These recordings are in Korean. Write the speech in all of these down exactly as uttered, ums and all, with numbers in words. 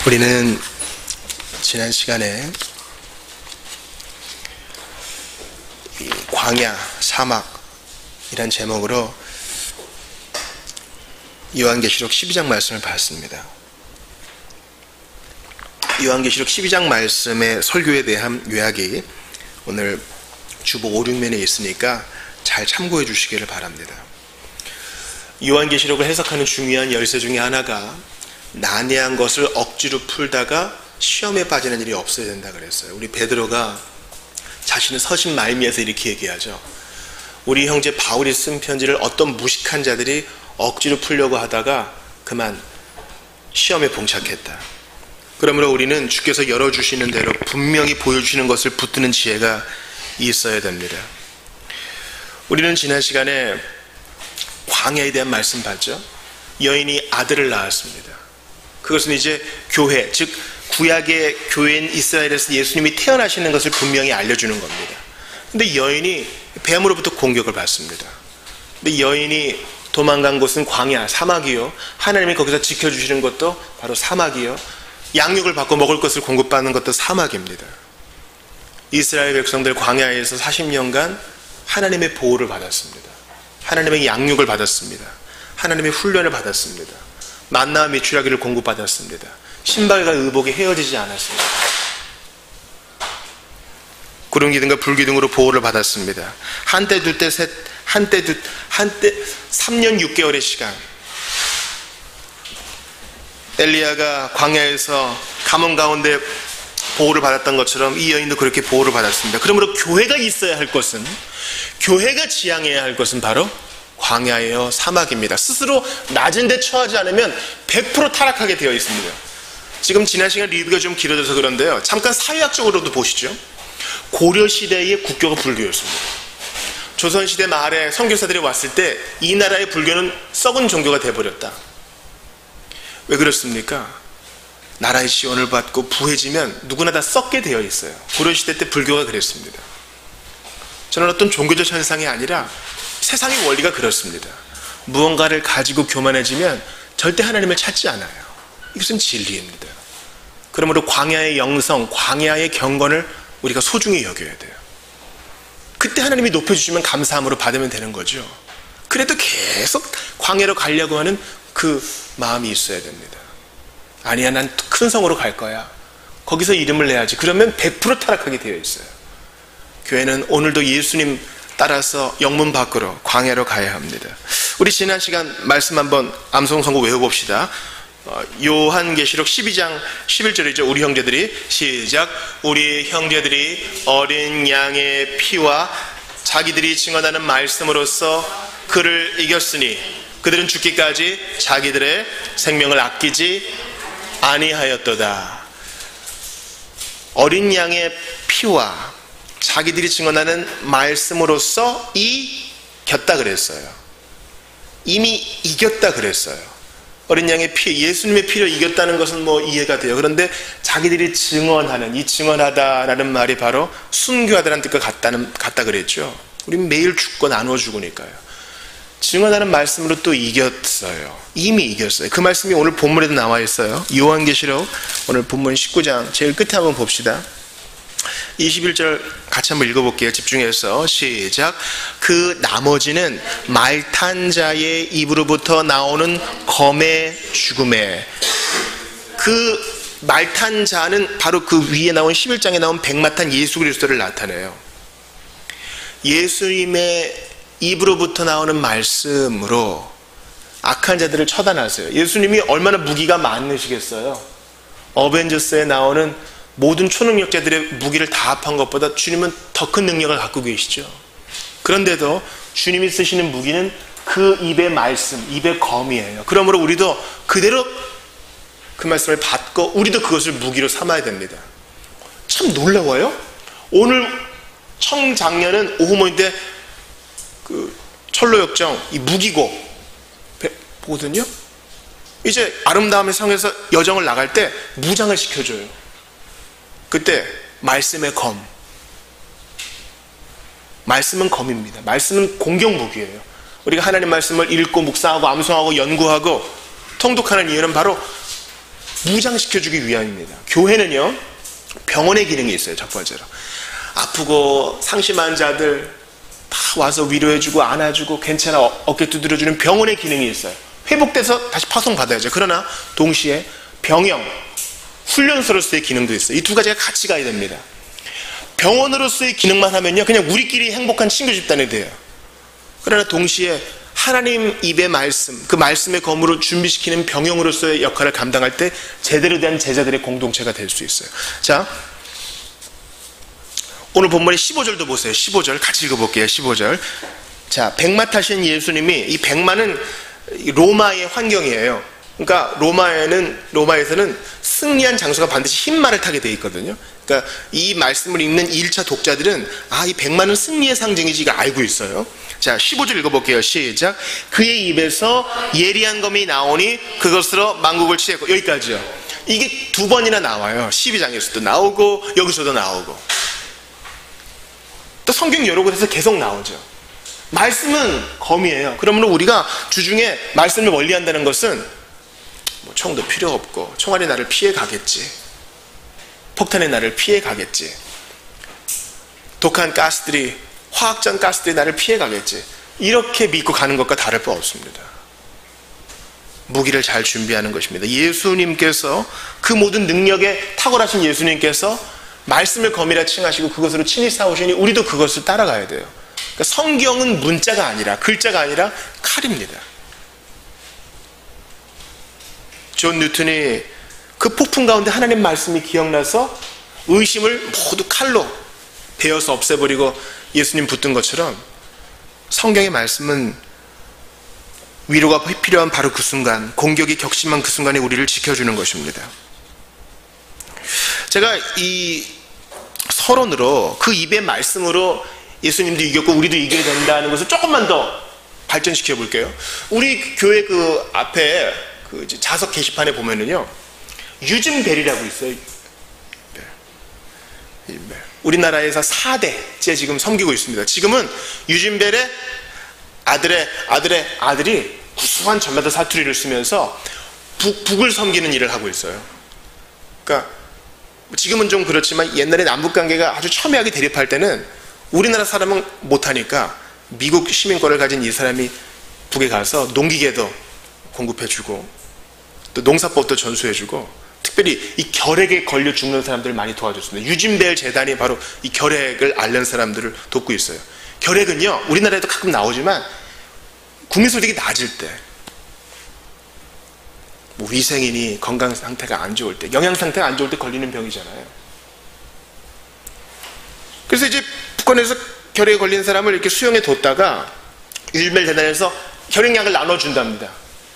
우리는 지난 시간에 이 광야, 사막이란 제목으로 요한계시록 십이 장 말씀을 봤습니다. 요한계시록 십이 장 말씀의 설교에 대한 요약이 오늘 주보 오, 육 면에 있으니까 잘 참고해 주시기를 바랍니다. 요한계시록을 해석하는 중요한 열쇠 중에 하나가 난해한 것을 억지로 풀다가 시험에 빠지는 일이 없어야 된다 그랬어요. 우리 베드로가 자신의 서신 말미에서 이렇게 얘기하죠. 우리 형제 바울이 쓴 편지를 어떤 무식한 자들이 억지로 풀려고 하다가 그만 시험에 봉착했다. 그러므로 우리는 주께서 열어주시는 대로 분명히 보여주시는 것을 붙드는 지혜가 있어야 됩니다. 우리는 지난 시간에 광야에 대한 말씀 봤죠. 여인이 아들을 낳았습니다. 그것은 이제 교회, 즉 구약의 교회인 이스라엘에서 예수님이 태어나시는 것을 분명히 알려주는 겁니다. 근데 여인이 뱀으로부터 공격을 받습니다. 근데 여인이 도망간 곳은 광야, 사막이요. 하나님이 거기서 지켜주시는 것도 바로 사막이요. 양육을 받고 먹을 것을 공급받는 것도 사막입니다. 이스라엘 백성들 광야에서 사십 년간 하나님의 보호를 받았습니다. 하나님의 양육을 받았습니다. 하나님의 훈련을 받았습니다. 만나와 메추라기를 공급받았습니다. 신발과 의복이 헤어지지 않았습니다. 구름기둥과 불기둥으로 보호를 받았습니다. 한때 둘때 셋, 한때 둘, 한때 삼 년 육 개월의 시간. 엘리야가 광야에서 가뭄 가운데 보호를 받았던 것처럼 이 여인도 그렇게 보호를 받았습니다. 그러므로 교회가 있어야 할 것은, 교회가 지향해야 할 것은 바로 광야예요, 사막입니다. 스스로 낮은 데 처하지 않으면 백 퍼센트 타락하게 되어 있습니다. 지금 지난 시간 리뷰가 좀 길어져서 그런데요, 잠깐 사회학적으로도 보시죠. 고려시대의 국교가 불교였습니다. 조선시대 말에 선교사들이 왔을 때 이 나라의 불교는 썩은 종교가 되어버렸다. 왜 그렇습니까? 나라의 지원을 받고 부해지면 누구나 다 썩게 되어 있어요. 고려시대 때 불교가 그랬습니다. 저는 어떤 종교적 현상이 아니라 세상의 원리가 그렇습니다. 무언가를 가지고 교만해지면 절대 하나님을 찾지 않아요. 이것은 진리입니다. 그러므로 광야의 영성, 광야의 경건을 우리가 소중히 여겨야 돼요. 그때 하나님이 높여주시면 감사함으로 받으면 되는 거죠. 그래도 계속 광야로 가려고 하는 그 마음이 있어야 됩니다. 아니야, 난 큰 성으로 갈 거야. 거기서 이름을 내야지. 그러면 백 퍼센트 타락하게 되어 있어요. 교회는 오늘도 예수님 따라서 영문 밖으로 광야로 가야 합니다. 우리 지난 시간 말씀 한번 암송 선고 외워봅시다. 어, 요한계시록 십이 장 십일 절이죠. 우리 형제들이 시작. 우리 형제들이 어린 양의 피와 자기들이 증언하는 말씀으로써 그를 이겼으니 그들은 죽기까지 자기들의 생명을 아끼지 아니하였도다. 어린 양의 피와 자기들이 증언하는 말씀으로써 이겼다 그랬어요. 이미 이겼다 그랬어요. 어린 양의 피, 예수님의 피를 이겼다는 것은 뭐 이해가 돼요. 그런데 자기들이 증언하는, 이 증언하다라는 말이 바로 순교하다라는 뜻과 같다는, 같다 그랬죠. 우리는 매일 죽고 나누어 죽으니까요. 증언하는 말씀으로 또 이겼어요. 이미 이겼어요. 그 말씀이 오늘 본문에도 나와 있어요. 요한계시록 오늘 본문 십구 장 제일 끝에 한번 봅시다. 이십일 절 같이 한번 읽어볼게요. 집중해서 시작. 그 나머지는 말 탄 자의 입으로부터 나오는 검의 죽음에. 그 말 탄 자는 바로 그 위에 나온 십일 장에 나온 백마탄 예수 그리스도를 나타내요. 예수님의 입으로부터 나오는 말씀으로 악한 자들을 처단하세요. 예수님이 얼마나 무기가 많으시겠어요. 어벤져스에 나오는 모든 초능력자들의 무기를 다 합한 것보다 주님은 더 큰 능력을 갖고 계시죠. 그런데도 주님이 쓰시는 무기는 그 입의 말씀, 입의 검이에요. 그러므로 우리도 그대로 그 말씀을 받고 우리도 그것을 무기로 삼아야 됩니다. 참 놀라워요. 오늘 청장년은 오후 모인데 그 철로역정 이 무기고 보거든요. 이제 아름다움의 성에서 여정을 나갈 때 무장을 시켜줘요. 그때 말씀의 검, 말씀은 검입니다. 말씀은 공격 무기예요. 우리가 하나님 말씀을 읽고 묵상하고 암송하고 연구하고 통독하는 이유는 바로 무장시켜주기 위함입니다. 교회는요, 병원의 기능이 있어요. 첫 번째로 아프고 상심한 자들 다 와서 위로해주고 안아주고 괜찮아 어깨 두드려주는 병원의 기능이 있어요. 회복돼서 다시 파송받아야죠. 그러나 동시에 병영, 훈련소로서의 기능도 있어요. 이 두 가지가 같이 가야 됩니다. 병원으로서의 기능만 하면요, 그냥 우리끼리 행복한 친구 집단이 돼요. 그러나 동시에 하나님 입의 말씀, 그 말씀의 검으로 준비시키는 병영으로서의 역할을 감당할 때 제대로 된 제자들의 공동체가 될 수 있어요. 자, 오늘 본문의 십오 절도 보세요. 십오 절 같이 읽어볼게요. 십오 절. 자, 백마 타신 예수님이, 이 백마는 로마의 환경이에요. 그러니까 로마에는, 로마에서는 승리한 장수가 반드시 흰 말을 타게 되어 있거든요. 그러니까 이 말씀을 읽는 일 차 독자들은 아, 이 백마는 승리의 상징이지 이거 알고 있어요. 자, 십오 절 읽어볼게요. 시작. 그의 입에서 예리한 검이 나오니 그것으로 만국을 치했고. 여기까지요. 이게 두 번이나 나와요. 십이 장에서도 나오고 여기서도 나오고. 또 성경 여러 곳에서 계속 나오죠. 말씀은 검이에요. 그러므로 우리가 주중에 말씀을 멀리한다는 것은 뭐 총도 필요 없고 총알이 나를 피해 가겠지, 폭탄의 나를 피해 가겠지, 독한 가스들이, 화학전 가스들이 나를 피해 가겠지, 이렇게 믿고 가는 것과 다를 바 없습니다. 무기를 잘 준비하는 것입니다. 예수님께서, 그 모든 능력에 탁월하신 예수님께서 말씀을 검이라 칭하시고 그것으로 친히 싸우시니 우리도 그것을 따라가야 돼요. 그러니까 성경은 문자가 아니라, 글자가 아니라 칼입니다. 존 뉴턴이 그 폭풍 가운데 하나님 말씀이 기억나서 의심을 모두 칼로 베어서 없애버리고 예수님 붙든 것처럼 성경의 말씀은 위로가 필요한 바로 그 순간, 공격이 격심한 그 순간에 우리를 지켜주는 것입니다. 제가 이 서론으로 그 입의 말씀으로 예수님도 이겼고 우리도 이겨야 된다는 것을 조금만 더 발전시켜 볼게요. 우리 교회 그 앞에 그 자석 게시판에 보면은요, 유진벨이라고 있어요. 우리나라에서 사 대째 지금 섬기고 있습니다. 지금은 유진벨의 아들의 아들의 아들이 구수한 전라도 사투리를 쓰면서 북, 북을 섬기는 일을 하고 있어요. 그러니까 지금은 좀 그렇지만 옛날에 남북관계가 아주 첨예하게 대립할 때는 우리나라 사람은 못하니까 미국 시민권을 가진 이 사람이 북에 가서 농기계도 공급해주고 또 농사법도 전수해주고, 특별히 이 결핵에 걸려 죽는 사람들을 많이 도와줬습니다. 유진벨 재단이 바로 이 결핵을 앓는 사람들을 돕고 있어요. 결핵은요, 우리나라에도 가끔 나오지만 국민소득이 낮을 때, 뭐 위생이니 건강 상태가 안 좋을 때, 영양 상태가 안 좋을 때 걸리는 병이잖아요. 그래서 이제 북한에서 결핵에 걸린 사람을 이렇게 수용해 뒀다가 유진벨 재단에서 결핵약을 나눠준답니다.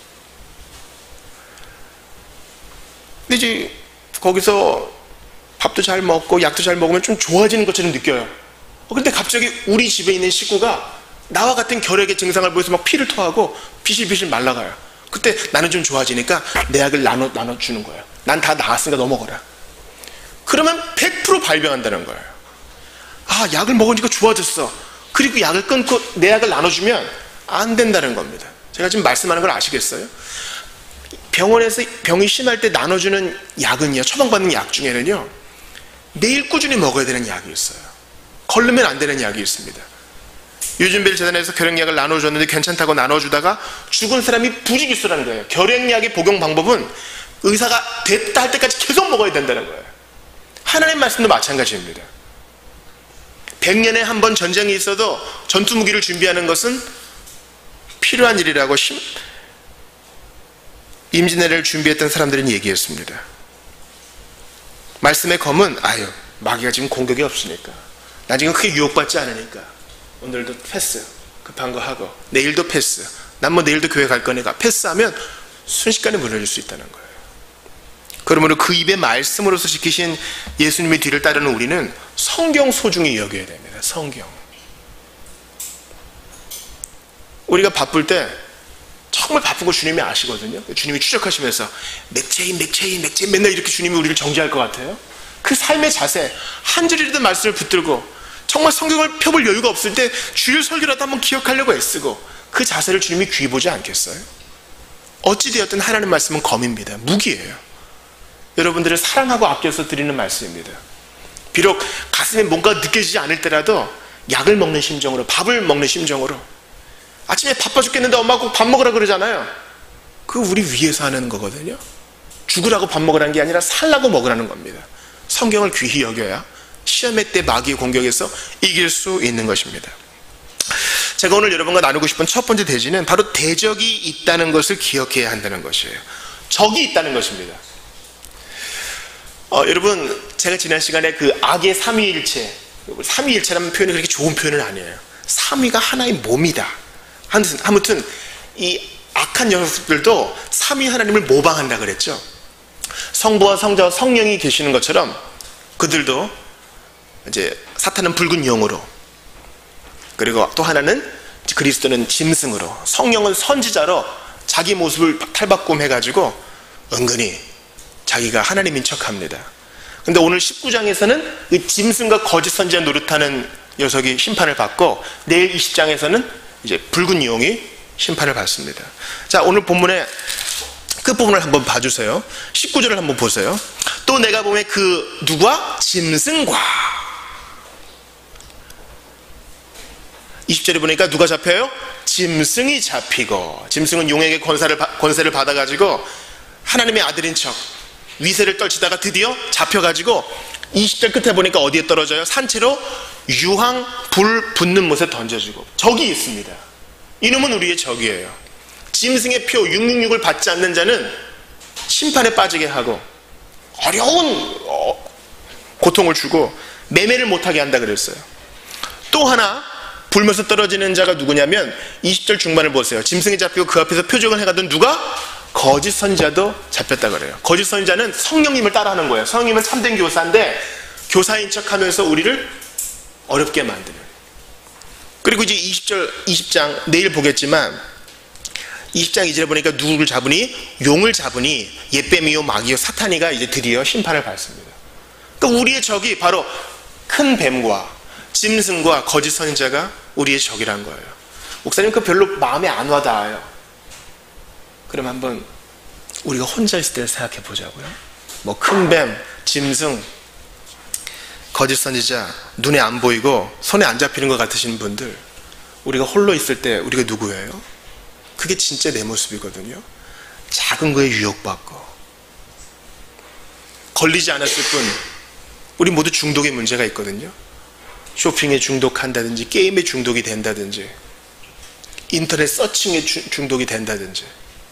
근데 이제 거기서 밥도 잘 먹고 약도 잘 먹으면 좀 좋아지는 것처럼 느껴요. 어, 근데 갑자기 우리 집에 있는 식구가 나와 같은 결핵의 증상을 보여서 막 피를 토하고 비실비실 말라가요. 그때 나는 좀 좋아지니까 내 약을 나눠, 나눠주는 거예요. 난 다 나았으니까 너 먹어라. 그러면 백 퍼센트 발병한다는 거예요. 아, 약을 먹으니까 좋아졌어. 그리고 약을 끊고 내 약을 나눠주면 안 된다는 겁니다. 제가 지금 말씀하는 걸 아시겠어요? 병원에서 병이 심할 때 나눠주는 약은요, 처방받는 약 중에는요, 매일 꾸준히 먹어야 되는 약이 있어요. 걸르면 안 되는 약이 있습니다. 유진벨 재단에서 결핵약을 나눠줬는데 괜찮다고 나눠주다가 죽은 사람이 부지기수라는 거예요. 결핵약의 복용 방법은 의사가 됐다 할 때까지 계속 먹어야 된다는 거예요. 하나님 말씀도 마찬가지입니다. 백 년에 한 번 전쟁이 있어도 전투무기를 준비하는 것은 필요한 일이라고 심, 임진왜란을 준비했던 사람들은 얘기했습니다. 말씀의 검은, 아유, 마귀가 지금 공격이 없으니까, 나 지금 크게 유혹받지 않으니까 오늘도 패스, 급한 거 하고, 내일도 패스, 난 뭐 내일도 교회 갈 거니까 패스하면 순식간에 무너질 수 있다는 거예요. 그러므로 그 입의 말씀으로서 지키신 예수님의 뒤를 따르는 우리는 성경 소중히 여겨야 됩니다. 성경. 우리가 바쁠 때 정말 바쁜 거 주님이 아시거든요. 주님이 추적하시면서 맥체인 맥체인 맥체인 맨날 이렇게 주님이 우리를 정죄할 것 같아요. 그 삶의 자세, 한 줄이라도 말씀을 붙들고 정말 성경을 펴볼 여유가 없을 때 주일 설교라도 한번 기억하려고 애쓰고 그 자세를 주님이 귀히 보지 않겠어요? 어찌되었든 하나님 말씀은 검입니다. 무기예요. 여러분들을 사랑하고 아껴서 드리는 말씀입니다. 비록 가슴에 뭔가 느껴지지 않을 때라도 약을 먹는 심정으로, 밥을 먹는 심정으로, 아침에 바빠 죽겠는데 엄마가 꼭 밥 먹으라 그러잖아요. 그거 우리 위해서 하는 거거든요. 죽으라고 밥 먹으라는 게 아니라 살라고 먹으라는 겁니다. 성경을 귀히 여겨야 시험의 때 마귀의 공격에서 이길 수 있는 것입니다. 제가 오늘 여러분과 나누고 싶은 첫 번째 대지는 바로 대적이 있다는 것을 기억해야 한다는 것이에요. 적이 있다는 것입니다. 어, 여러분, 제가 지난 시간에 그 악의 삼위일체, 삼위일체라는 표현이 그렇게 좋은 표현은 아니에요. 삼위가 하나의 몸이다. 아무튼 이 악한 녀석들도 삼위 하나님을 모방한다 그랬죠. 성부와 성자와 성령이 계시는 것처럼 그들도 이제 사탄은 붉은 용으로, 그리고 또 하나는 그리스도는 짐승으로, 성령은 선지자로 자기 모습을 탈바꿈 해가지고 은근히 자기가 하나님인 척합니다. 근데 오늘 십구 장에서는 이 짐승과 거짓 선지자 노릇하는 녀석이 심판을 받고, 내일 이십 장에서는 이제 붉은 용이 심판을 받습니다. 자, 오늘 본문의 끝부분을 한번 봐주세요. 십구 절을 한번 보세요. 또 내가 보면 그 누가? 짐승과. 이십 절에 보니까 누가 잡혀요? 짐승이 잡히고, 짐승은 용에게 권세를, 권세를 받아가지고 하나님의 아들인 척 위세를 떨치다가 드디어 잡혀가지고 이십 절 끝에 보니까 어디에 떨어져요? 산채로 유황 불 붙는 못에 던져지고. 적이 있습니다. 이놈은 우리의 적이에요. 짐승의 표 육육육을 받지 않는 자는 심판에 빠지게 하고 어려운 고통을 주고 매매를 못하게 한다 그랬어요. 또 하나 불면서 떨어지는 자가 누구냐면 이십 절 중반을 보세요. 짐승이 잡히고 그 앞에서 표적을 해가던 누가? 거짓 선지자도 잡혔다 그래요. 거짓 선지자는 성령님을 따라하는 거예요. 성령님은 참된 교사인데 교사인 척하면서 우리를 어렵게 만드는. 그리고 이제 이십 절, 이십 장 내일 보겠지만 이십 장 이 절에 보니까 누구를 잡으니? 용을 잡으니 옛뱀이요 마귀요 사탄이가 이제 드디어 심판을 받습니다. 그러니까 우리의 적이 바로 큰 뱀과 짐승과 거짓 선지자가 우리의 적이란 거예요. 목사님, 그 별로 마음에 안 와닿아요. 그럼 한번 우리가 혼자 있을 때 생각해 보자고요. 뭐 큰 뱀, 짐승, 거짓 선지자, 눈에 안 보이고 손에 안 잡히는 것 같으신 분들, 우리가 홀로 있을 때 우리가 누구예요? 그게 진짜 내 모습이거든요. 작은 거에 유혹받고 걸리지 않았을 뿐 우리 모두 중독의 문제가 있거든요. 쇼핑에 중독한다든지 게임에 중독이 된다든지 인터넷 서칭에 주, 중독이 된다든지.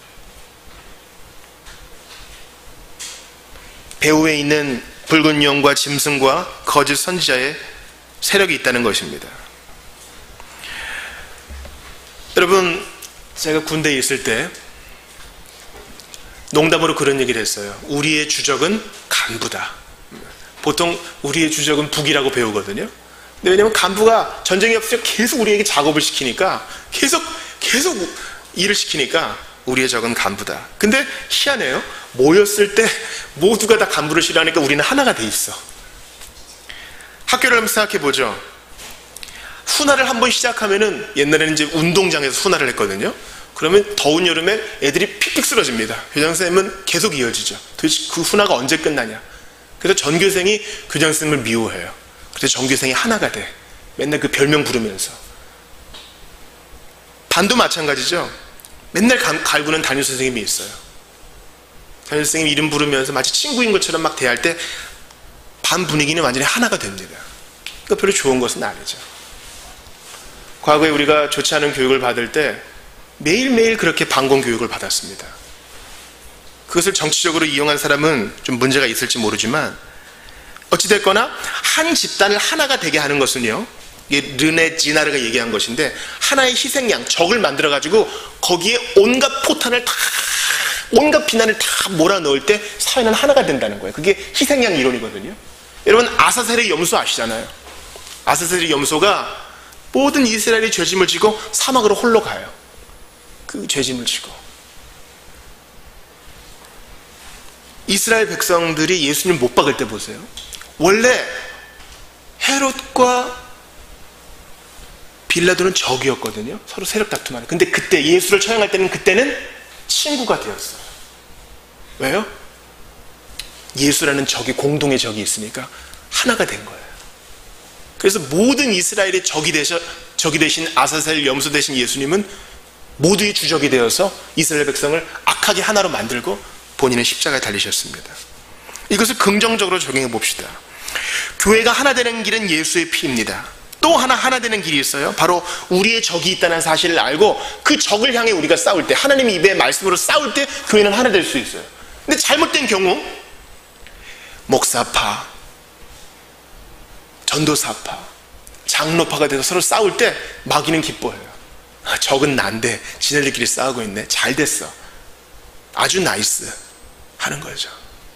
배후에 있는 붉은 용과 짐승과 거짓 선지자의 세력이 있다는 것입니다. 여러분, 제가 군대에 있을 때 농담으로 그런 얘기를 했어요. 우리의 주적은 간부다. 보통 우리의 주적은 북이라고 배우거든요. 근데 왜냐면 간부가 전쟁이 없을 때 계속 우리에게 작업을 시키니까, 계속 계속 일을 시키니까 우리의 적은 간부다. 근데 희한해요. 모였을 때 모두가 다 간부를 싫어하니까 우리는 하나가 돼 있어. 학교를 한번 생각해 보죠. 훈화를 한번 시작하면은, 옛날에는 이제 운동장에서 훈화를 했거든요. 그러면 더운 여름에 애들이 픽픽 쓰러집니다. 교장선생님은 계속 이어지죠. 도대체 그 훈화가 언제 끝나냐. 그래서 전교생이 교장선생님을 미워해요. 그래서 전교생이 하나가 돼. 맨날 그 별명 부르면서. 반도 마찬가지죠. 맨날 갈구는 담임선생님이 있어요. 담임선생님 이름 부르면서 마치 친구인 것처럼 막 대할 때 반 분위기는 완전히 하나가 됩니다. 그러니까 별로 좋은 것은 아니죠. 과거에 우리가 좋지 않은 교육을 받을 때 매일매일 그렇게 반공 교육을 받았습니다. 그것을 정치적으로 이용한 사람은 좀 문제가 있을지 모르지만, 어찌됐거나 한 집단을 하나가 되게 하는 것은요, 이게 르네 지나르가 얘기한 것인데, 하나의 희생양, 적을 만들어가지고 거기에 온갖 포탄을 다, 온갖 비난을 다 몰아넣을 때 사회는 하나가 된다는 거예요. 그게 희생양 이론이거든요. 여러분, 아사셀의 염소 아시잖아요. 아사셀의 염소가 모든 이스라엘이 죄짐을 지고 사막으로 홀로 가요. 그 죄짐을 지고. 이스라엘 백성들이 예수님 못 박을 때 보세요. 원래 헤롯과 빌라도는 적이었거든요. 서로 세력 다툼하는. 근데 그때 예수를 처형할 때는 그때는 친구가 되었어요. 왜요? 예수라는 적이, 공동의 적이 있으니까 하나가 된 거예요. 그래서 모든 이스라엘의 적이 되셔, 적이 되신 아사셀 염소 되신 예수님은 모두의 주적이 되어서 이스라엘 백성을 악하게 하나로 만들고 본인은 십자가에 달리셨습니다. 이것을 긍정적으로 적용해 봅시다. 교회가 하나 되는 길은 예수의 피입니다. 또 하나 하나 되는 길이 있어요. 바로 우리의 적이 있다는 사실을 알고 그 적을 향해 우리가 싸울 때, 하나님의 입의 말씀으로 싸울 때 교회는 하나 될 수 있어요. 근데 잘못된 경우 목사파, 전도사파, 장로파가 돼서 서로 싸울 때 마귀는 기뻐해요. 아, 적은 난데 지네들끼리 싸우고 있네. 잘 됐어. 아주 나이스 하는 거죠.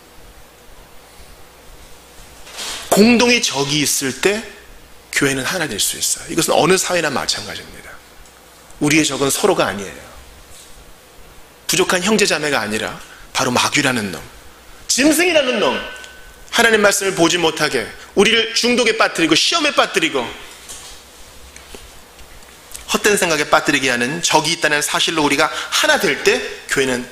공동의 적이 있을 때 교회는 하나 될 수 있어요. 이것은 어느 사회나 마찬가지입니다. 우리의 적은 서로가 아니에요. 부족한 형제자매가 아니라 바로 마귀라는 놈, 짐승이라는 놈, 하나님 말씀을 보지 못하게 우리를 중독에 빠뜨리고 시험에 빠뜨리고 헛된 생각에 빠뜨리게 하는 적이 있다는 사실로 우리가 하나 될 때 교회는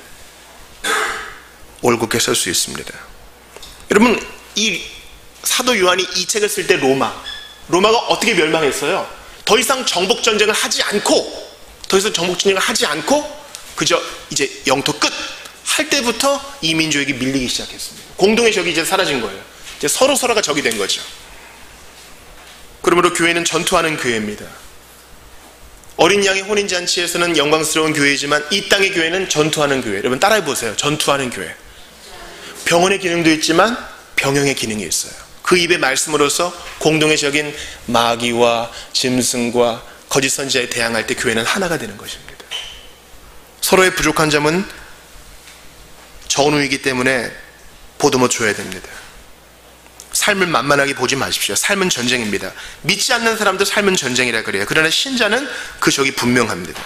올곧게 설 수 있습니다. 여러분, 이 사도 요한이 이 책을 쓸 때 로마 로마가 어떻게 멸망했어요? 더 이상 정복 전쟁을 하지 않고 더 이상 정복 전쟁을 하지 않고 그저 이제 영토 끝 할 때부터 이 민족에게 밀리기 시작했습니다. 공동의 적이 이제 사라진 거예요. 이제 서로 서로가 적이 된 거죠. 그러므로 교회는 전투하는 교회입니다. 어린 양의 혼인잔치에서는 영광스러운 교회이지만 이 땅의 교회는 전투하는 교회. 여러분 따라해 보세요. 전투하는 교회. 병원의 기능도 있지만 병영의 기능이 있어요. 그 입의 말씀으로서 공동의 적인 마귀와 짐승과 거짓 선지자에 대항할 때 교회는 하나가 되는 것입니다. 서로의 부족한 점은 전우이기 때문에 보듬어 줘야 됩니다. 삶을 만만하게 보지 마십시오. 삶은 전쟁입니다. 믿지 않는 사람도 삶은 전쟁이라 그래요. 그러나 신자는 그 적이 분명합니다.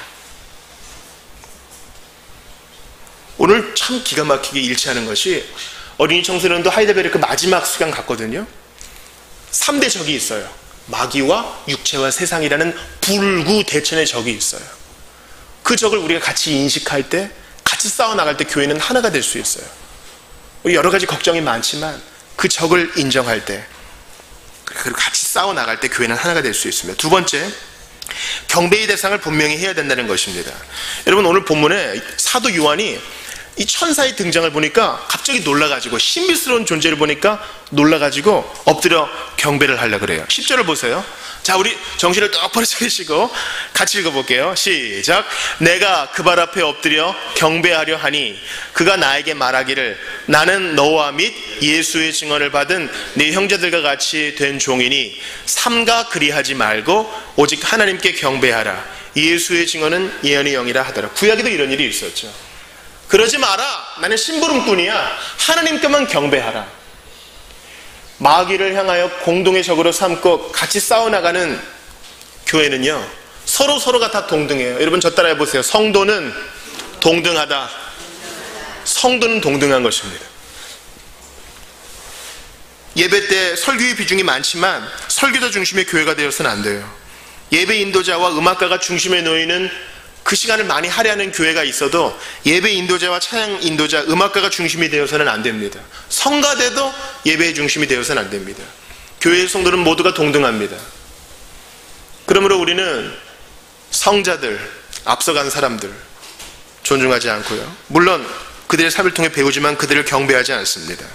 오늘 참 기가 막히게 일치하는 것이 어린이 청소년도 하이델베르크 마지막 수강 갔거든요. 삼 대 적이 있어요. 마귀와 육체와 세상이라는 불구대천의 적이 있어요. 그 적을 우리가 같이 인식할 때, 같이 싸워나갈 때 교회는 하나가 될 수 있어요. 우리 여러 가지 걱정이 많지만 그 적을 인정할 때, 그리고 같이 싸워나갈 때 교회는 하나가 될 수 있습니다. 두 번째, 경배의 대상을 분명히 해야 된다는 것입니다. 여러분 오늘 본문에 사도 요한이 이 천사의 등장을 보니까 갑자기 놀라가지고, 신비스러운 존재를 보니까 놀라가지고 엎드려 경배를 하려고 그래요. 십 절을 보세요. 자, 우리 정신을 똑바로 차리시고 같이 읽어볼게요. 시작. 내가 그 발 앞에 엎드려 경배하려 하니 그가 나에게 말하기를 나는 너와 및 예수의 증언을 받은 네 형제들과 같이 된 종이니 삼가 그리하지 말고 오직 하나님께 경배하라. 예수의 증언은 예언의 영이라 하더라. 구약에도 이런 일이 있었죠. 그러지 마라. 나는 심부름꾼이야. 하나님께만 경배하라. 마귀를 향하여 공동의 적으로 삼고 같이 싸워나가는 교회는요, 서로 서로가 다 동등해요. 여러분 저 따라 해보세요. 성도는 동등하다. 성도는 동등한 것입니다. 예배 때 설교의 비중이 많지만 설교자 중심의 교회가 되어서는 안 돼요. 예배 인도자와 음악가가 중심에 놓이는 그 시간을 많이 할애하는 교회가 있어도 예배 인도자와 찬양 인도자, 음악가가 중심이 되어서는 안 됩니다. 성가대도 예배의 중심이 되어서는 안 됩니다. 교회의 성도는 모두가 동등합니다. 그러므로 우리는 성자들, 앞서간 사람들 존중하지 않고요, 물론 그들의 삶을 통해 배우지만 그들을 경배하지 않습니다.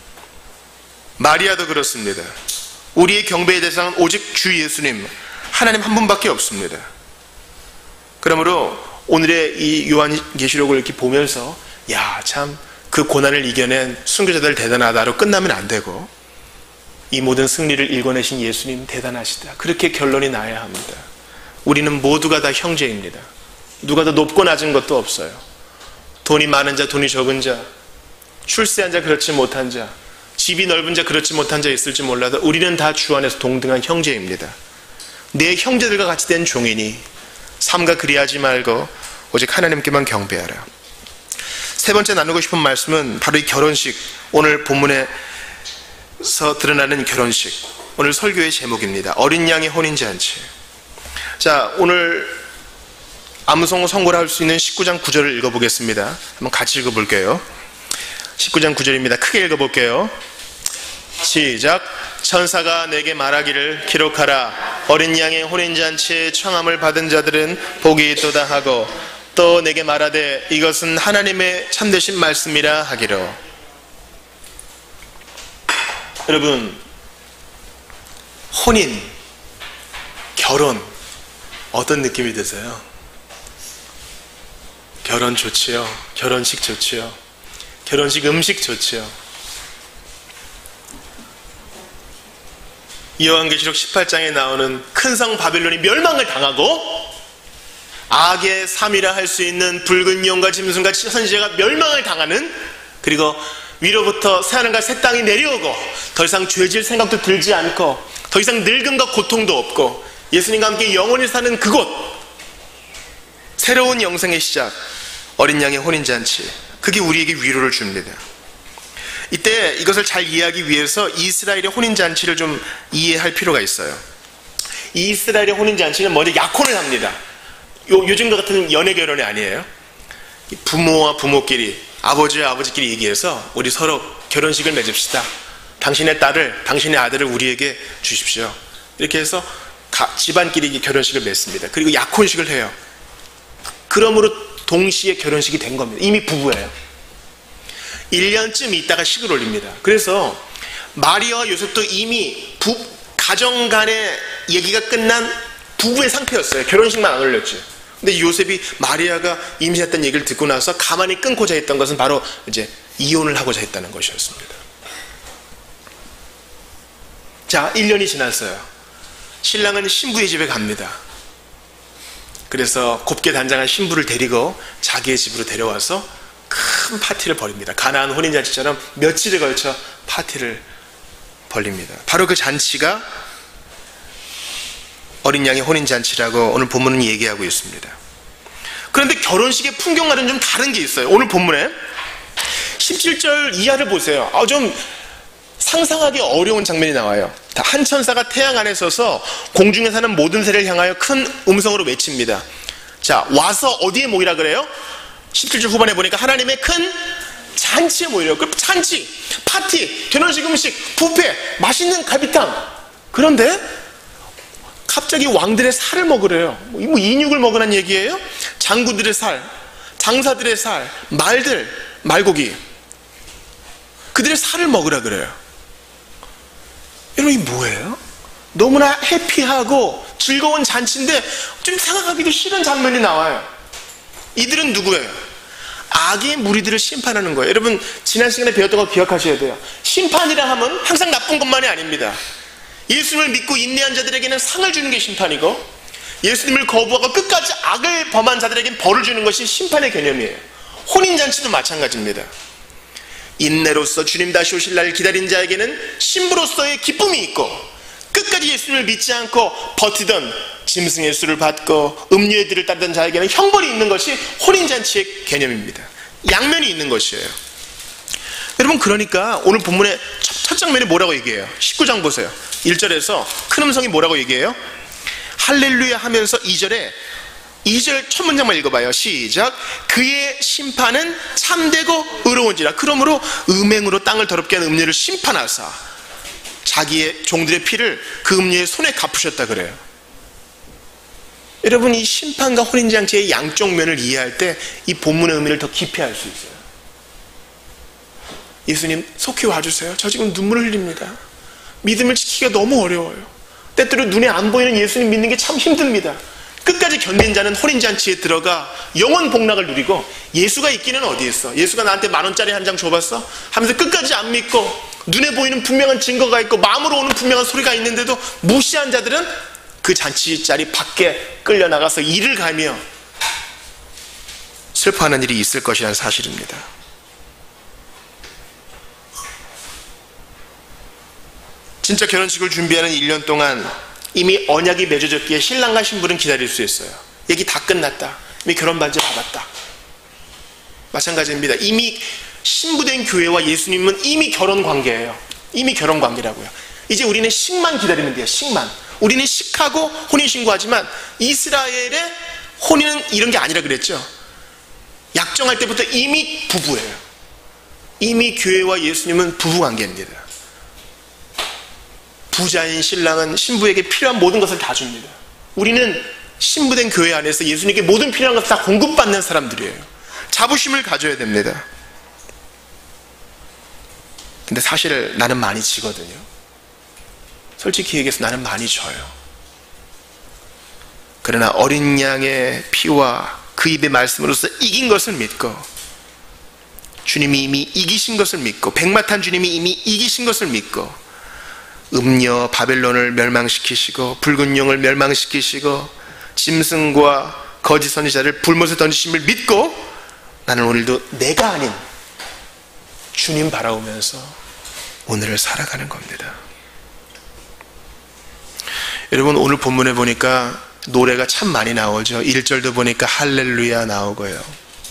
마리아도 그렇습니다. 우리의 경배의 대상은 오직 주 예수님, 하나님 한 분밖에 없습니다. 그러므로 오늘의 이 요한계시록을 이렇게 보면서 야, 참 그 고난을 이겨낸 순교자들 대단하다로 끝나면 안 되고 이 모든 승리를 일궈내신 예수님 대단하시다, 그렇게 결론이 나야 합니다. 우리는 모두가 다 형제입니다. 누가 더 높고 낮은 것도 없어요. 돈이 많은 자, 돈이 적은 자, 출세한 자, 그렇지 못한 자, 집이 넓은 자, 그렇지 못한 자 있을지 몰라도 우리는 다 주 안에서 동등한 형제입니다. 내 형제들과 같이 된 종이니 삼가 그리하지 말고 오직 하나님께만 경배하라. 세 번째 나누고 싶은 말씀은 바로 이 결혼식, 오늘 본문에서 드러나는 결혼식, 오늘 설교의 제목입니다. 어린 양의 혼인잔치. 자, 오늘 암송 선고를 할 수 있는 십구 장 구 절을 읽어보겠습니다. 한번 같이 읽어볼게요. 십구 장 구 절입니다. 크게 읽어볼게요. 시작. 천사가 내게 말하기를 기록하라. 어린 양의 혼인잔치에 청함을 받은 자들은 복이 있도다 하고 또 내게 말하되 이것은 하나님의 참되신 말씀이라 하기로. 여러분, 혼인, 결혼 어떤 느낌이 드세요? 결혼 좋지요. 결혼식 좋지요. 결혼식 음식 좋지요. 요한계시록 십팔 장에 나오는 큰 성 바빌론이 멸망을 당하고 악의 삼이라 할 수 있는 붉은 용과 짐승과 선지자가 멸망을 당하는, 그리고 위로부터 새하늘과 새 땅이 내려오고 더 이상 죄질 생각도 들지 않고 더 이상 늙음과 고통도 없고 예수님과 함께 영원히 사는 그곳, 새로운 영생의 시작, 어린 양의 혼인잔치, 그게 우리에게 위로를 줍니다. 이때 이것을 잘 이해하기 위해서 이스라엘의 혼인잔치를 좀 이해할 필요가 있어요. 이스라엘의 혼인잔치는 먼저 약혼을 합니다. 요, 요즘과 같은 연애 결혼이 아니에요. 부모와 부모끼리, 아버지와 아버지끼리 얘기해서 우리 서로 결혼식을 맺읍시다. 당신의 딸을, 당신의 아들을 우리에게 주십시오. 이렇게 해서 가, 집안끼리 결혼식을 맺습니다. 그리고 약혼식을 해요. 그러므로 동시에 결혼식이 된 겁니다. 이미 부부예요. 일 년쯤 있다가 식을 올립니다. 그래서 마리아와 요셉도 이미 부, 가정 간의 얘기가 끝난 부부의 상태였어요. 결혼식만 안 올렸지. 근데 요셉이 마리아가 임신했다는 얘기를 듣고 나서 가만히 끊고자 했던 것은 바로 이제 이혼을 하고자 했다는 것이었습니다. 자, 일 년이 지났어요. 신랑은 신부의 집에 갑니다. 그래서 곱게 단장한 신부를 데리고 자기의 집으로 데려와서 큰 파티를 벌입니다. 가나안 혼인잔치처럼 며칠에 걸쳐 파티를 벌립니다. 바로 그 잔치가 어린 양의 혼인잔치라고 오늘 본문은 얘기하고 있습니다. 그런데 결혼식의 풍경과는 좀 다른 게 있어요. 오늘 본문에 십칠 절 이하를 보세요. 아, 좀 상상하기 어려운 장면이 나와요. 한 천사가 태양 안에 서서 공중에 사는 모든 새를 향하여 큰 음성으로 외칩니다. 자, 와서 어디에 모이라 그래요? 십칠 절 후반에 보니까 하나님의 큰 잔치에 모이래요. 그 잔치, 파티, 결혼식 음식, 뷔페, 맛있는 갈비탕. 그런데 갑자기 왕들의 살을 먹으래요. 뭐 인육을 먹으라는 얘기예요? 장군들의 살, 장사들의 살, 말들, 말고기, 그들의 살을 먹으라 그래요. 여러분, 이 뭐예요? 너무나 해피하고 즐거운 잔치인데 좀 생각하기도 싫은 장면이 나와요. 이들은 누구예요? 악의 무리들을 심판하는 거예요. 여러분, 지난 시간에 배웠던 거 기억하셔야 돼요. 심판이라 하면 항상 나쁜 것만이 아닙니다. 예수님을 믿고 인내한 자들에게는 상을 주는 게 심판이고, 예수님을 거부하고 끝까지 악을 범한 자들에게는 벌을 주는 것이 심판의 개념이에요. 혼인잔치도 마찬가지입니다. 인내로서 주님 다시 오실 날을 기다린 자에게는 신부로서의 기쁨이 있고, 끝까지 예수님을 믿지 않고 버티던 짐승의 수를 받고 음료의 뒤를 따르던 자에게는 형벌이 있는 것이 혼인잔치의 개념입니다. 양면이 있는 것이에요. 여러분, 그러니까 오늘 본문의 첫, 첫 장면이 뭐라고 얘기해요? 십구 장 보세요. 일 절에서 큰 음성이 뭐라고 얘기해요? 할렐루야 하면서 이 절에 이 절 첫 문장만 읽어봐요. 시작. 그의 심판은 참되고 의로운지라. 그러므로 음행으로 땅을 더럽게 한 음료를 심판하사 자기의 종들의 피를 그 음료의 손에 갚으셨다 그래요. 여러분, 이 심판과 혼인잔치의 양쪽 면을 이해할 때 이 본문의 의미를 더 깊이 알 수 있어요. 예수님, 속히 와주세요. 저 지금 눈물을 흘립니다. 믿음을 지키기가 너무 어려워요. 때때로 눈에 안 보이는 예수님 믿는 게 참 힘듭니다. 끝까지 견딘 자는 혼인잔치에 들어가 영원 복락을 누리고, 예수가 있기는 어디 있어? 예수가 나한테 만 원짜리 한 장 줘봤어? 하면서 끝까지 안 믿고 눈에 보이는 분명한 증거가 있고 마음으로 오는 분명한 소리가 있는데도 무시한 자들은 그 잔치 자리 밖에 끌려나가서 이를 갈며 슬퍼하는 일이 있을 것이라는 사실입니다. 진짜 결혼식을 준비하는 일 년 동안 이미 언약이 맺어졌기에 신랑과 신부는 기다릴 수 있어요. 얘기 다 끝났다. 이미 결혼 반지 받았다. 마찬가지입니다. 이미 신부된 교회와 예수님은 이미 결혼 관계예요. 이미 결혼 관계라고요. 이제 우리는 식만 기다리면 돼요. 식만. 우리는 식하고 혼인신고하지만 이스라엘의 혼인은 이런 게 아니라 그랬죠. 약정할 때부터 이미 부부예요. 이미 교회와 예수님은 부부관계입니다. 부자인 신랑은 신부에게 필요한 모든 것을 다 줍니다. 우리는 신부된 교회 안에서 예수님께 모든 필요한 것을 다 공급받는 사람들이에요. 자부심을 가져야 됩니다. 근데 사실 나는 많이 지거든요. 솔직히 얘기해서 나는 많이 져요. 그러나 어린 양의 피와 그 입의 말씀으로서 이긴 것을 믿고, 주님이 이미 이기신 것을 믿고, 백마탄 주님이 이미 이기신 것을 믿고, 음녀 바벨론을 멸망시키시고 붉은 용을 멸망시키시고 짐승과 거짓 선지자를 불못에 던지심을 믿고, 나는 오늘도 내가 아닌 주님 바라보면서 오늘을 살아가는 겁니다. 여러분, 오늘 본문에 보니까 노래가 참 많이 나오죠. 일 절도 보니까 할렐루야 나오고요,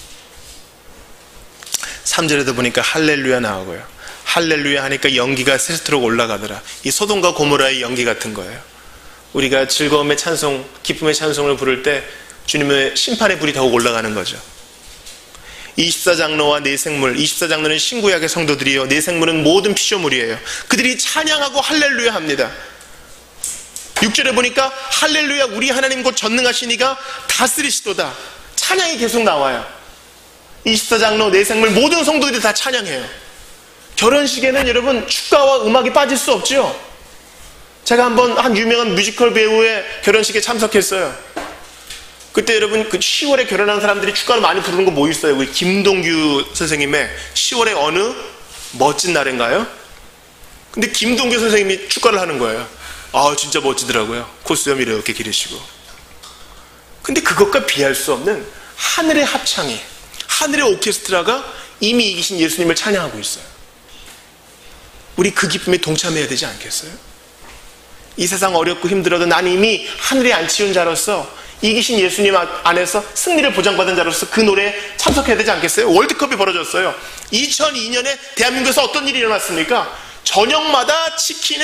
삼 절에도 보니까 할렐루야 나오고요. 할렐루야 하니까 연기가 세스트로 올라가더라. 이 소돔과 고모라의 연기 같은 거예요. 우리가 즐거움의 찬송, 기쁨의 찬송을 부를 때 주님의 심판의 불이 더욱 올라가는 거죠. 이십사 장로와 내생물, 이십사 장로는 신구약의 성도들이요, 내생물은 모든 피조물이에요. 그들이 찬양하고 할렐루야 합니다. 육 절에 보니까 할렐루야, 우리 하나님 곧 전능하시니가 다스리시도다. 찬양이 계속 나와요. 이십사 장로, 내생물 모든 성도들이 다 찬양해요. 결혼식에는 여러분 축가와 음악이 빠질 수 없죠. 제가 한번 한 유명한 뮤지컬 배우의 결혼식에 참석했어요. 그때 여러분 그 시월에 결혼한 사람들이 축가를 많이 부르는 거 뭐 있어요? 우리 김동규 선생님의 시월의 어느 멋진 날인가요? 근데 김동규 선생님이 축가를 하는 거예요. 아, 진짜 멋지더라고요. 코수염 이렇게 기르시고. 근데 그것과 비할 수 없는 하늘의 합창이, 하늘의 오케스트라가 이미 이기신 예수님을 찬양하고 있어요. 우리 그 기쁨에 동참해야 되지 않겠어요? 이 세상 어렵고 힘들어도 난 이미 하늘에 앉히운 자로서, 이기신 예수님 안에서 승리를 보장받은 자로서 그 노래에 참석해야 되지 않겠어요? 월드컵이 벌어졌어요. 이천이 년에 대한민국에서 어떤 일이 일어났습니까? 저녁마다 치킨에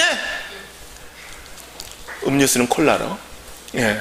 음료수는 콜라로, 예,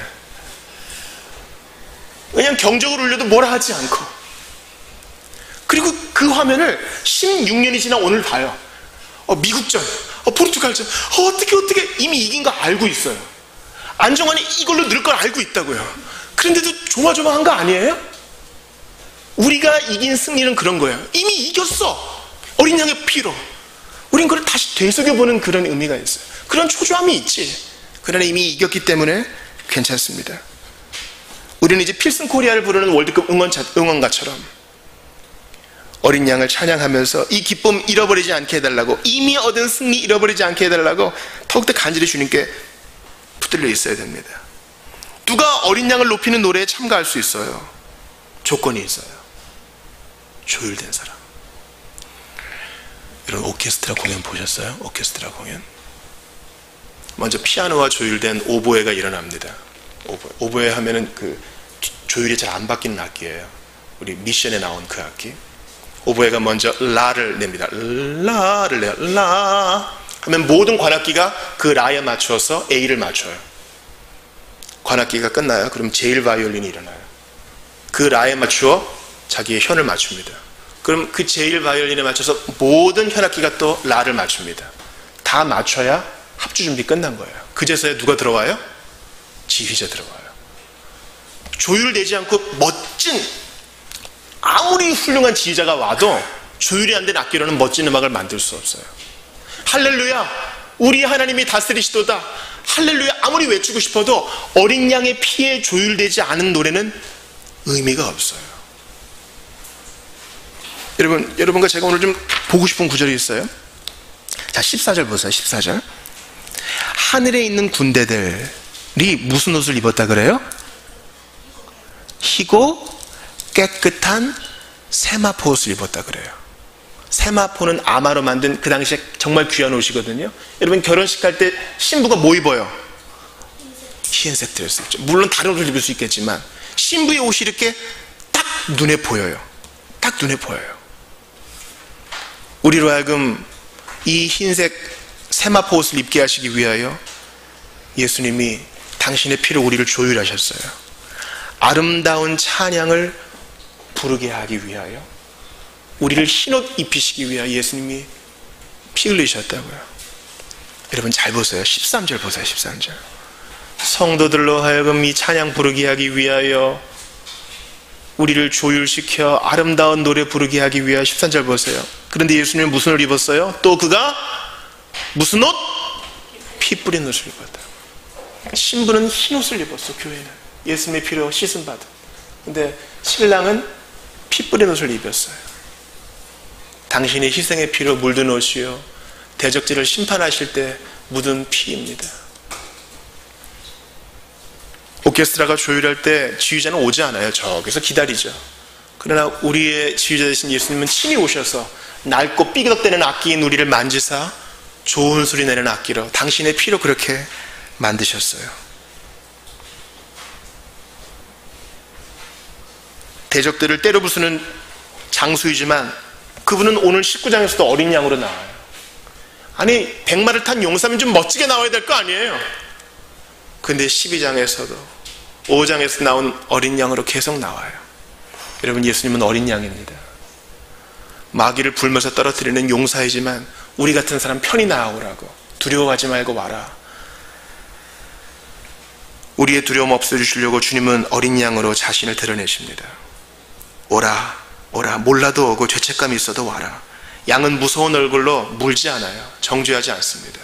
그냥 경적을 울려도 뭐라 하지 않고, 그리고 그 화면을 십육 년이 지난 오늘 봐요. 어, 미국전, 어, 포르투갈전, 어, 어떻게 어떻게 이미 이긴 거 알고 있어요. 안정환이 이걸로 늘 걸 알고 있다고요. 그런데도 조마조마한 거 아니에요? 우리가 이긴 승리는 그런 거예요. 이미 이겼어, 어린 양의 피로. 우린 그걸 다시 되새겨보는 그런 의미가 있어요. 그런 초조함이 있지. 그러나 이미 이겼기 때문에 괜찮습니다. 우리는 이제 필승 코리아를 부르는 월드컵 응원차, 응원가처럼 어린 양을 찬양하면서 이 기쁨 잃어버리지 않게 해달라고, 이미 얻은 승리 잃어버리지 않게 해달라고 더욱더 간절히 주님께 붙들려 있어야 됩니다. 누가 어린 양을 높이는 노래에 참가할 수 있어요? 조건이 있어요. 조율된 사람. 여러분, 오케스트라 공연 보셨어요? 오케스트라 공연. 먼저 피아노와 조율된 오보에가 일어납니다. 오보에, 오보에 하면은 그 조율이 잘 안 바뀌는 악기예요. 우리 미션에 나온 그 악기. 오보에가 먼저 라를 냅니다. 라를 내요. 라 하면 모든 관악기가 그 라에 맞춰서 A를 맞춰요. 관악기가 끝나요. 그럼 제일 바이올린이 일어나요. 그 라에 맞추어 자기의 현을 맞춥니다. 그럼 그 제일 바이올린에 맞춰서 모든 현악기가 또 라를 맞춥니다. 다 맞춰야 합주 준비 끝난 거예요. 그제서야 누가 들어와요? 지휘자 들어와요. 조율되지 않고 멋진, 아무리 훌륭한 지휘자가 와도 조율이 안 된 악기로는 멋진 음악을 만들 수 없어요. 할렐루야, 우리 하나님이 다스리시도다. 할렐루야 아무리 외치고 싶어도 어린 양의 피에 조율되지 않은 노래는 의미가 없어요. 여러분, 여러분과 제가 오늘 좀 보고 싶은 구절이 있어요. 자, 십사 절 보세요. 십사 절. 하늘에 있는 군대들이 무슨 옷을 입었다 그래요? 희고 깨끗한 세마포 옷을 입었다 그래요. 세마포는 아마로 만든 그 당시에 정말 귀한 옷이거든요. 여러분, 결혼식 할 때 신부가 뭐 입어요? 흰색 드레스 입죠. 물론 다른 옷을 입을 수 있겠지만 신부의 옷이 이렇게 딱 눈에 보여요. 딱 눈에 보여요. 우리로 하여금 이 흰색 세마포 옷을 입게 하시기 위하여 예수님이 당신의 피로 우리를 조율하셨어요. 아름다운 찬양을 부르게 하기 위하여 우리를 흰옷 입히시기 위하여 예수님이 피 흘리셨다고요. 여러분 잘 보세요. 십삼 절 보세요. 십삼 절. 성도들로 하여금 이 찬양 부르게 하기 위하여 우리를 조율시켜 아름다운 노래 부르게 하기 위하여 십삼 절 보세요. 그런데 예수님은 무슨 옷을 입었어요? 또 그가 무슨 옷? 피 뿌린 옷을 입었다. 신부는 흰 옷을 입었어. 교회는 예수님의 피로 씻음 받은. 근데 신랑은 피 뿌린 옷을 입었어요. 당신이 희생의 피로 물든 옷이요 대적죄를 심판하실 때 묻은 피입니다. 오케스트라가 조율할 때 지휘자는 오지 않아요. 저기서 기다리죠. 그러나 우리의 지휘자 되신 예수님은 친히 오셔서 낡고 삐그덕대는 악기인 우리를 만지사 좋은 소리 내는 악기로 당신의 피로 그렇게 만드셨어요. 대적들을 때려 부수는 장수이지만 그분은 오늘 십구 장에서도 어린 양으로 나와요. 아니 백마를 탄 용사면 좀 멋지게 나와야 될 거 아니에요. 근데 십이 장에서도 오 장에서 나온 어린 양으로 계속 나와요. 여러분 예수님은 어린 양입니다. 마귀를 불면서 떨어뜨리는 용사이지만 우리 같은 사람 편히 나아오라고, 두려워하지 말고 와라. 우리의 두려움 없애주시려고 주님은 어린 양으로 자신을 드러내십니다. 오라 오라, 몰라도 오고 죄책감이 있어도 와라. 양은 무서운 얼굴로 물지 않아요. 정죄하지 않습니다.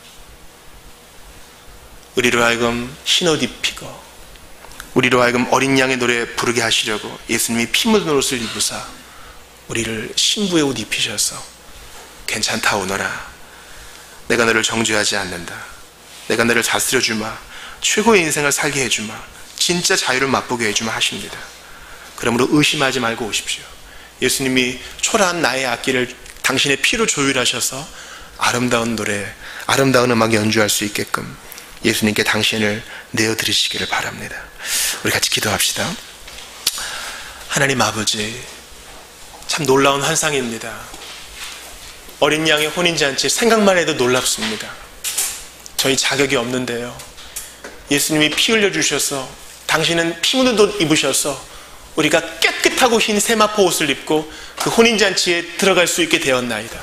우리로 하여금 흰옷 입히고 우리로 하여금 어린 양의 노래 부르게 하시려고 예수님이 피 묻은 옷을 입으사 우리를 신부의 옷 입히셔서 괜찮다 오너라, 내가 너를 정죄하지 않는다, 내가 너를 다스려 주마, 최고의 인생을 살게 해주마, 진짜 자유를 맛보게 해주마 하십니다. 그러므로 의심하지 말고 오십시오. 예수님이 초라한 나의 악기를 당신의 피로 조율하셔서 아름다운 노래, 아름다운 음악 연주할 수 있게끔 예수님께 당신을 내어드리시기를 바랍니다. 우리 같이 기도합시다. 하나님 아버지, 참 놀라운 환상입니다. 어린 양의 혼인잔치 생각만 해도 놀랍습니다. 저희 자격이 없는데요, 예수님이 피 흘려주셔서 당신은 피 묻은 옷 입으셔서 우리가 깨끗하고 흰 세마포 옷을 입고 그 혼인잔치에 들어갈 수 있게 되었나이다.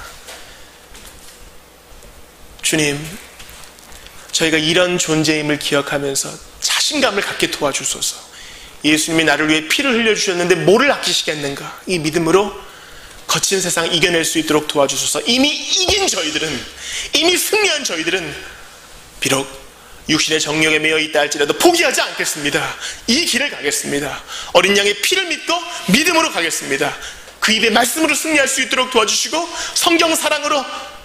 주님, 저희가 이런 존재임을 기억하면서 자신감을 갖게 도와주소서. 예수님이 나를 위해 피를 흘려주셨는데 뭐를 아끼시겠는가, 이 믿음으로 거친 세상 이겨낼 수 있도록 도와주소서. 이미 이긴 저희들은, 이미 승리한 저희들은 비록 육신의 정력에 매여 있다 할지라도 포기하지 않겠습니다. 이 길을 가겠습니다. 어린 양의 피를 믿고 믿음으로 가겠습니다. 그 입의 말씀으로 승리할 수 있도록 도와주시고 성경 사랑으로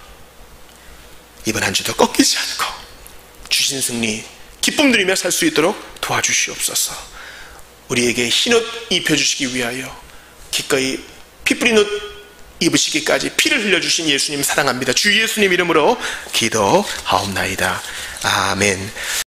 이번 한 주도 꺾이지 않고 주신 승리 기쁨 누리며 살 수 있도록 도와주시옵소서. 우리에게 흰옷 입혀주시기 위하여 기꺼이 피 뿌린 옷 입으시기까지 피를 흘려주신 예수님 사랑합니다. 주 예수님 이름으로 기도하옵나이다. 아멘.